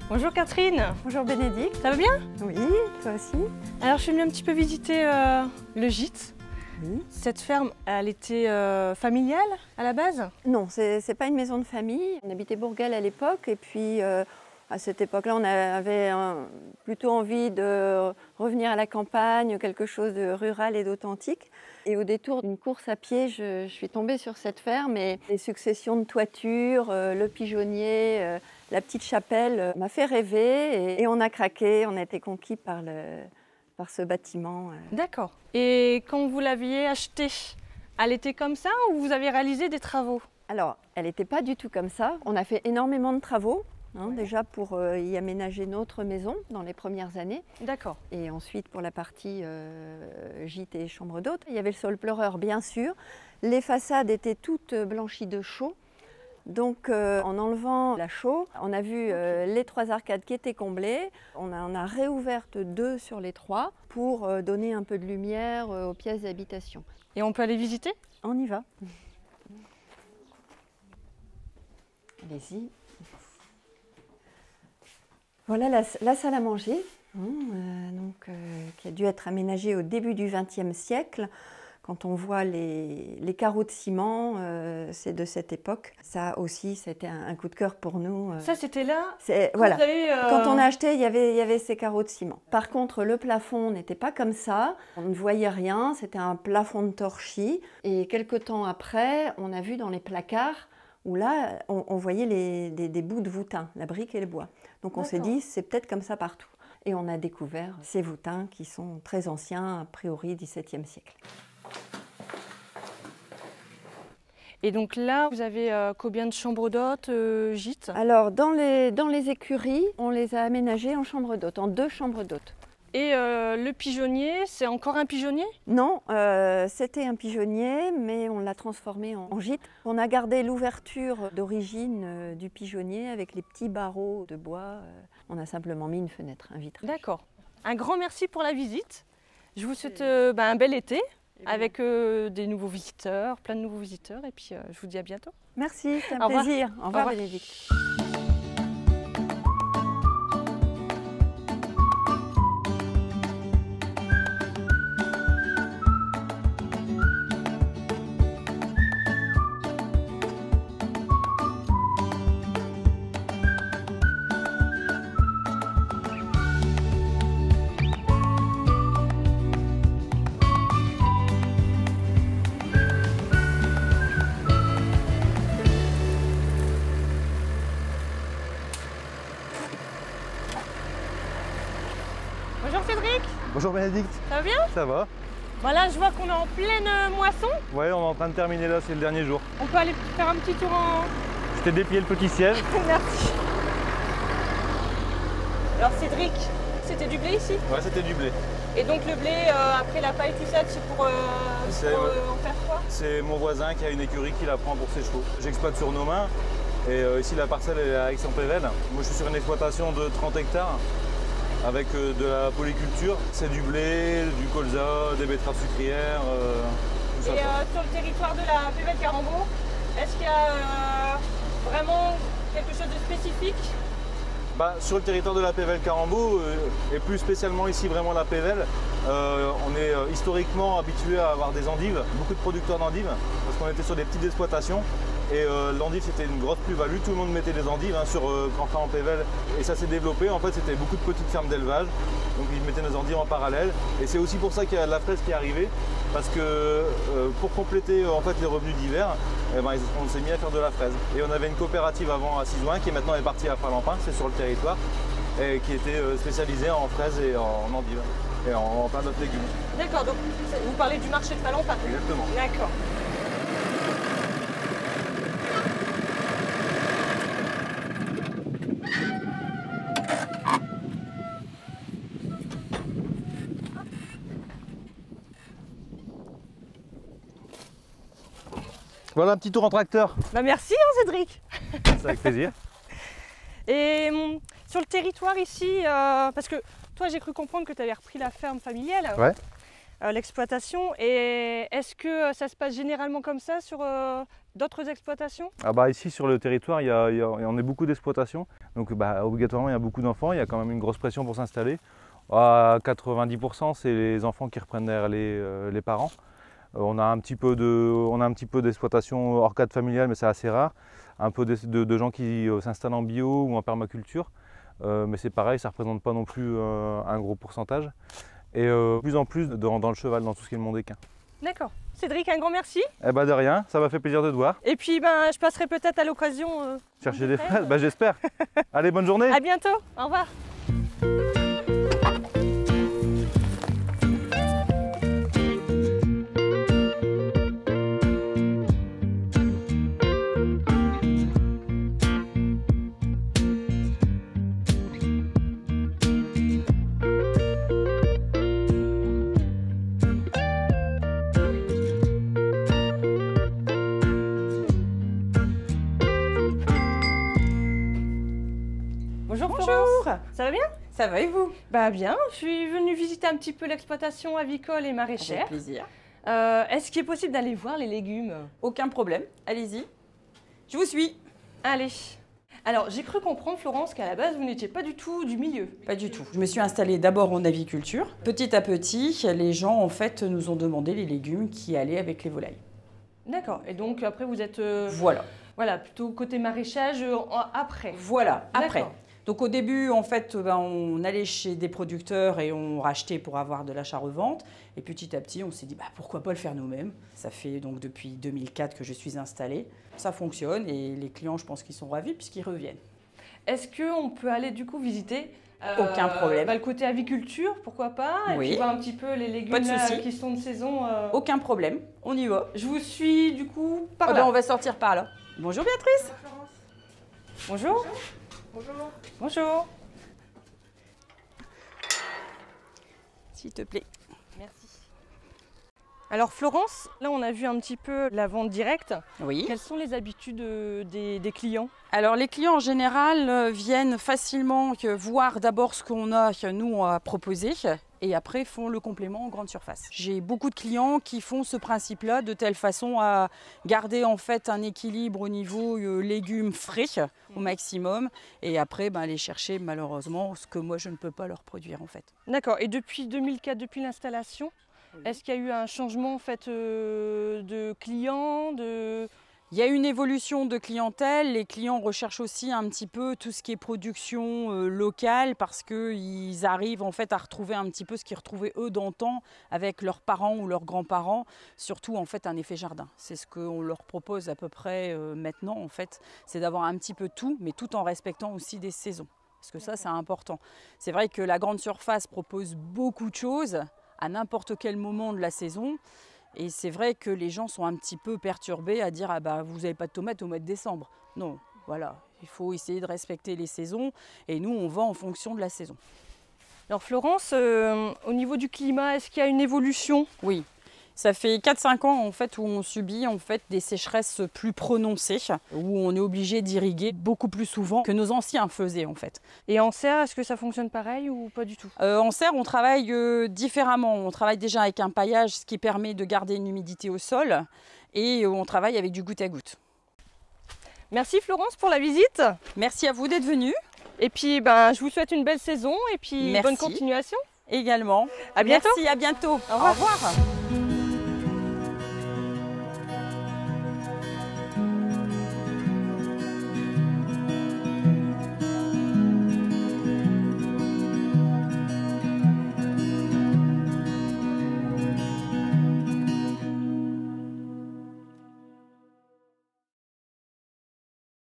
Bonjour Catherine. Bonjour Bénédicte. Ça va bien? Oui, toi aussi. Alors je suis venue un petit peu visiter le gîte. Oui. Cette ferme, elle était familiale à la base? Non, c'est pas une maison de famille. On habitait Bourgal à l'époque et puis à cette époque-là, on avait plutôt envie de revenir à la campagne, quelque chose de rural et d'authentique. Et au détour d'une course à pied, je suis tombée sur cette ferme et les successions de toitures, le pigeonnier, la petite chapelle m'a fait rêver et on a craqué, on a été conquis par ce bâtiment. D'accord. Et quand vous l'aviez achetée, elle était comme ça ou vous avez réalisé des travaux? Alors, elle n'était pas du tout comme ça. On a fait énormément de travaux. Déjà pour y aménager notre maison dans les premières années. D'accord. Et ensuite pour la partie gîte et chambre d'hôte. Il y avait le sol pleureur bien sûr. Les façades étaient toutes blanchies de chaux. Donc en enlevant la chaux, on a vu les 3 arcades qui étaient comblées. On en a réouvertes 2 sur les 3 pour donner un peu de lumière aux pièces d'habitation. Et on peut aller visiter? On y va. Allez-y. Voilà la salle à manger, qui a dû être aménagée au début du XXe siècle. Quand on voit les carreaux de ciment, c'est de cette époque. Ça aussi, c'était un coup de cœur pour nous. Ça, c'était là? Voilà. Quand on a acheté, il y avait ces carreaux de ciment. Par contre, le plafond n'était pas comme ça. On ne voyait rien, c'était un plafond de torchis. Et quelques temps après, on a vu dans les placards où là, on voyait des bouts de voûtin, la brique et le bois. Donc on s'est dit, c'est peut-être comme ça partout. Et on a découvert ces voûtins qui sont très anciens, a priori XVIIe siècle. Et donc là, vous avez combien de chambres d'hôtes, gîtes? Alors, dans les écuries, on les a aménagées en chambres d'hôtes, en 2 chambres d'hôtes. Et le pigeonnier, c'est encore un pigeonnier? Non, c'était un pigeonnier, mais on l'a transformé en gîte. On a gardé l'ouverture d'origine du pigeonnier avec les petits barreaux de bois. On a simplement mis une fenêtre, un vitrage. D'accord. Un grand merci pour la visite. Je vous souhaite un bel été avec des nouveaux visiteurs, plein de nouveaux visiteurs. Et puis je vous dis à bientôt. Merci, c'est un Au revoir. plaisir. Au revoir, Bénédicte. Bonjour Cédric. Bonjour Bénédicte. Ça va bien? Ça va? Voilà, je vois qu'on est en pleine moisson. Ouais, on est en train de terminer là, c'est le dernier jour. On peut aller faire un petit tour en... Je t'ai déplié le petit siège. Merci. Alors Cédric, c'était du blé ici? Ouais, c'était du blé. Et donc le blé, après la paille, tout ça, c'est pour en faire quoi? C'est mon voisin qui a une écurie qui la prend pour ses chevaux. J'exploite sur nos mains et ici la parcelle est à Aix-en-Pévèle. Moi je suis sur une exploitation de 30 hectares avec de la polyculture. C'est du blé, du colza, des betteraves sucrières, tout ça. Et sur le territoire de la Pévèle Carambeau, est-ce qu'il y a vraiment quelque chose de spécifique? Sur le territoire de la Pévèle Carambeau, et plus spécialement ici vraiment la Pévèle, on est historiquement habitué à avoir des endives, beaucoup de producteurs d'endives, parce qu'on était sur des petites exploitations. Et l'endive c'était une grosse plus-value, tout le monde mettait des endives sur Canfin en Pévèle et ça s'est développé. En fait c'était beaucoup de petites fermes d'élevage, donc ils mettaient des endives en parallèle. Et c'est aussi pour ça qu'il y a la fraise qui est arrivée, parce que pour compléter en fait les revenus d'hiver, on s'est mis à faire de la fraise. Et on avait une coopérative avant à Sizouin qui maintenant est partie à Falampin, c'est sur le territoire, et qui était spécialisée en fraises et en endives et en plein d'autres légumes. D'accord, donc vous parlez du marché de Falampin? Exactement. D'accord. Voilà un petit tour en tracteur. Merci Cédric. C'est avec plaisir. Et sur le territoire ici, parce que toi j'ai cru comprendre que tu avais repris la ferme familiale. Ouais. l'exploitation. Et est-ce que ça se passe généralement comme ça sur d'autres exploitations? Ici sur le territoire, on est beaucoup d'exploitations. Donc obligatoirement, il y a beaucoup d'enfants. Il y a quand même une grosse pression pour s'installer. À 90%, c'est les enfants qui reprennent derrière les parents. On a un petit peu d'exploitation hors cadre familial, mais c'est assez rare. Un peu de gens qui s'installent en bio ou en permaculture. Mais c'est pareil, ça ne représente pas non plus un gros pourcentage. Et de plus en plus dans le cheval, dans tout ce qui est le monde équin. D'accord. Cédric, un grand merci. De rien, ça m'a fait plaisir de te voir. Et puis je passerai peut-être à l'occasion. Chercher des fraises, j'espère. Allez, bonne journée. À bientôt, au revoir. Bonjour Florence. Ça va bien? Ça va et vous? Bien, je suis venue visiter un petit peu l'exploitation avicole et maraîchère. Avec plaisir. Est-ce qu'il est possible d'aller voir les légumes? Aucun problème, allez-y. Je vous suis. Allez. Alors, j'ai cru comprendre, Florence, qu'à la base, vous n'étiez pas du tout du milieu. Pas du tout. Je me suis installée d'abord en aviculture. Petit à petit, les gens, en fait, nous ont demandé les légumes qui allaient avec les volailles. D'accord. Et donc, après, vous êtes... Voilà, plutôt côté maraîchage après. Voilà, après. D'accord. Donc au début, en fait, on allait chez des producteurs et on rachetait pour avoir de l'achat-revente. Et petit à petit, on s'est dit, pourquoi pas le faire nous-mêmes. Ça fait donc depuis 2004 que je suis installée. Ça fonctionne et les clients, je pense qu'ils sont ravis puisqu'ils reviennent. Est-ce qu'on peut aller du coup visiter Aucun problème. Le côté aviculture, pourquoi pas? Oui. Et puis voir un petit peu les légumes Pas de souci. qui sont de saison. Aucun problème, on y va. Je vous suis du coup par là. On va sortir par là. Bonjour Béatrice. Bonjour. Bonjour. Bonjour. S'il te plaît. Merci. Alors Florence, là on a vu un petit peu la vente directe. Oui. Quelles sont les habitudes des clients? Alors les clients en général viennent facilement voir d'abord ce qu'on a, nous, à proposer et après font le complément en grande surface. J'ai beaucoup de clients qui font ce principe-là de telle façon à garder en fait un équilibre au niveau légumes frais au maximum et après aller chercher malheureusement ce que moi je ne peux pas leur produire en fait. D'accord. Et depuis 2004, depuis l'installation, est-ce qu'il y a eu un changement en fait de clients, Il y a une évolution de clientèle, les clients recherchent aussi un petit peu tout ce qui est production locale parce qu'ils arrivent en fait à retrouver un petit peu ce qu'ils retrouvaient eux d'antan avec leurs parents ou leurs grands-parents, surtout en fait un effet jardin. C'est ce qu'on leur propose à peu près maintenant en fait, c'est d'avoir un petit peu tout mais tout en respectant aussi des saisons. Parce que ça c'est important. C'est vrai que la grande surface propose beaucoup de choses à n'importe quel moment de la saison. Et c'est vrai que les gens sont un petit peu perturbés à dire vous n'avez pas de tomates au mois de décembre. Non, voilà, il faut essayer de respecter les saisons et nous on vend en fonction de la saison. Alors Florence, au niveau du climat, est-ce qu'il y a une évolution? Oui. Ça fait 4-5 ans en fait, où on subit en fait, des sécheresses plus prononcées, où on est obligé d'irriguer beaucoup plus souvent que nos anciens faisaient en fait. Et en serre, est-ce que ça fonctionne pareil ou pas du tout? En serre, on travaille différemment. On travaille déjà avec un paillage, ce qui permet de garder une humidité au sol, et on travaille avec du goutte à goutte. Merci Florence pour la visite. Merci à vous d'être venue. Et puis je vous souhaite une belle saison et puis Merci. bonne continuation. Également. À bientôt. Merci, à bientôt. Au revoir. Au revoir.